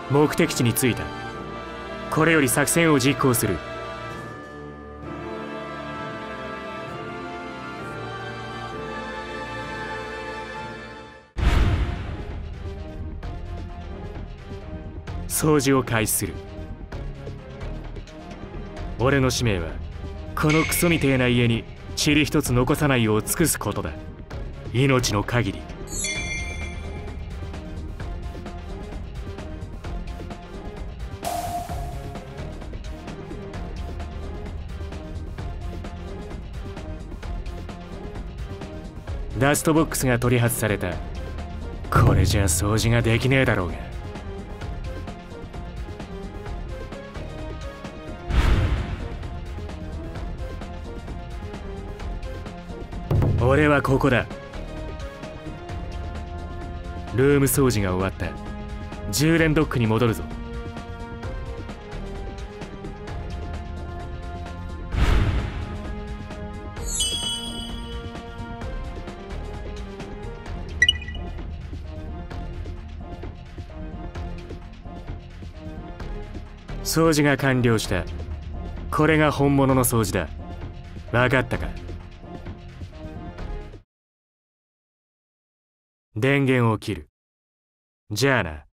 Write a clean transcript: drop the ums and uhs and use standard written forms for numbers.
目的地に着いた。これより作戦を実行する。掃除を開始する。俺の使命はこのクソみてえな家に塵一つ残さないよう尽くすことだ。命の限り。ダストボックスが取り外された。これじゃ掃除ができねえだろうが。俺はここだ。ルーム掃除が終わった。充電ドックに戻るぞ。掃除が完了した。これが本物の掃除だ。分かったか？電源を切る。じゃあな。